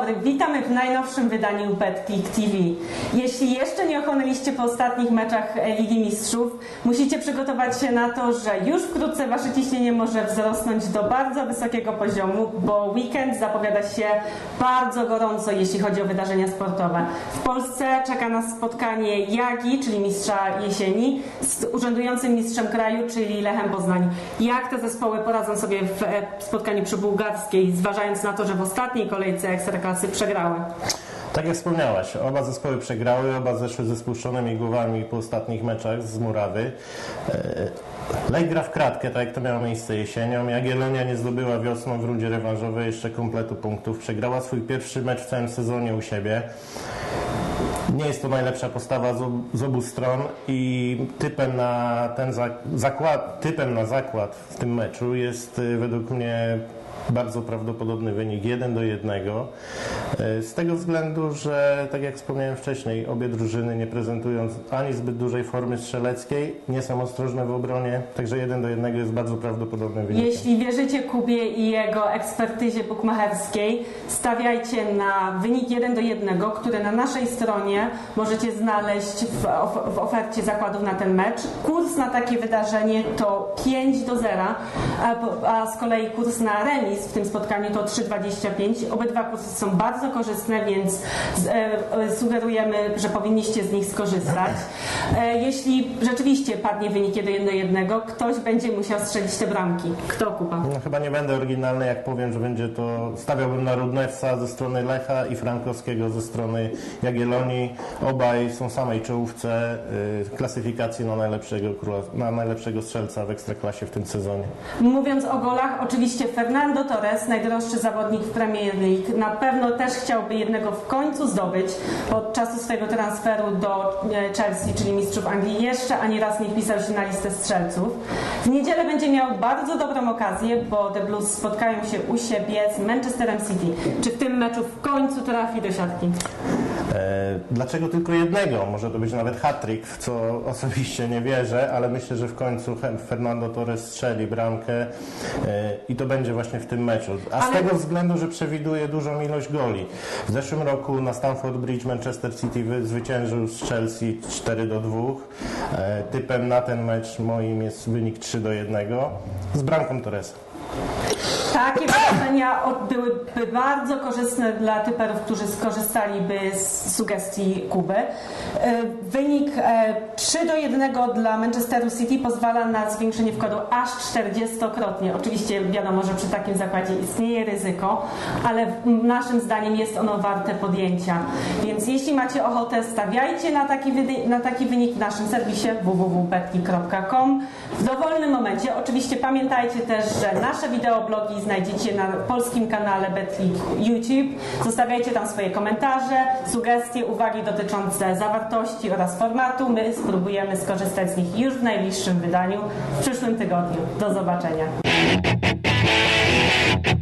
dobry, witamy w najnowszym wydaniu Betclic TV. Jeśli jeszcze nie ochłonęliście po ostatnich meczach Ligi Mistrzów, musicie przygotować się na to, że już wkrótce wasze ciśnienie może wzrosnąć do bardzo wysokiego poziomu, bo weekend zapowiada się bardzo gorąco, jeśli chodzi o wydarzenia sportowe. W Polsce czeka nas spotkanie Jagi, czyli mistrza jesieni, z urzędującym mistrzem kraju, czyli Lechem Poznań. Jak te zespoły poradzą sobie w spotkaniu przy Bułgarskiej, zważając na to, że w ostatniej kolejce Ekstraklasy przegrały? Tak jak wspomniałaś, oba zespoły przegrały, oba zeszły ze spuszczonymi głowami po ostatnich meczach z murawy. Lech gra w kratkę, tak jak to miało miejsce jesienią. Jagiellonia nie zdobyła wiosną w rundzie rewanżowej jeszcze kompletu punktów. Przegrała swój pierwszy mecz w całym sezonie u siebie. Nie jest to najlepsza postawa z obu stron i typem na zakład w tym meczu jest według mnie bardzo prawdopodobny wynik 1-1. Z tego względu, że tak jak wspomniałem wcześniej, obie drużyny nie prezentują ani zbyt dużej formy strzeleckiej, nie są ostrożne w obronie, także 1-1 jest bardzo prawdopodobnym wynikiem. Jeśli wierzycie Kubie i jego ekspertyzie bukmacherskiej, stawiajcie na wynik 1-1, który na naszej stronie możecie znaleźć w ofercie zakładów na ten mecz. Kurs na takie wydarzenie to 5-0, a z kolei kurs na remis w tym spotkaniu to 3,25. Obydwa kursy są bardzo korzystne, więc sugerujemy, że powinniście z nich skorzystać. Jeśli rzeczywiście padnie wynik 1-1, ktoś będzie musiał strzelić te bramki. Kto, Kuba? No, chyba nie będę oryginalny, jak powiem, że będzie to... Stawiałbym na Rudnewca ze strony Lecha i Frankowskiego ze strony Jagiellonii. Obaj są w samej czołówce klasyfikacji na najlepszego strzelca w Ekstraklasie w tym sezonie. Mówiąc o golach, oczywiście Fernando Torres, najdroższy zawodnik w Premier League, na pewno też chciałby jednego w końcu zdobyć. Od czasu swojego transferu do Chelsea, czyli mistrzów Anglii, jeszcze ani raz nie wpisał się na listę strzelców. W niedzielę będzie miał bardzo dobrą okazję, bo The Blues spotkają się u siebie z Manchesterem City. Czy w tym meczu w końcu trafi do siatki? Dlaczego tylko jednego? Może to być nawet hat-trick, w co osobiście nie wierzę, ale myślę, że w końcu Fernando Torres strzeli bramkę i to będzie właśnie w tym meczu. Z tego względu, że przewiduje dużą ilość goli. W zeszłym roku na Stamford Bridge Manchester City zwyciężył z Chelsea 4-2. Typem na ten mecz moim jest wynik 3-1 z bramką Torresa. Takie wydarzenia byłyby bardzo korzystne dla typerów, którzy skorzystaliby z sugestii Kuby. Wynik 3-1 dla Manchesteru City pozwala na zwiększenie wkładu aż 40-krotnie. Oczywiście wiadomo, że przy takim zakładzie istnieje ryzyko, ale naszym zdaniem jest ono warte podjęcia. Więc jeśli macie ochotę, stawiajcie na taki wynik w naszym serwisie www.betclic.com. W dowolnym momencie, oczywiście pamiętajcie też, że nasze wideoblogi znajdziecie na polskim kanale Betclic YouTube. Zostawiajcie tam swoje komentarze, sugestie, uwagi dotyczące zawartości oraz formatu. My spróbujemy skorzystać z nich już w najbliższym wydaniu w przyszłym tygodniu. Do zobaczenia.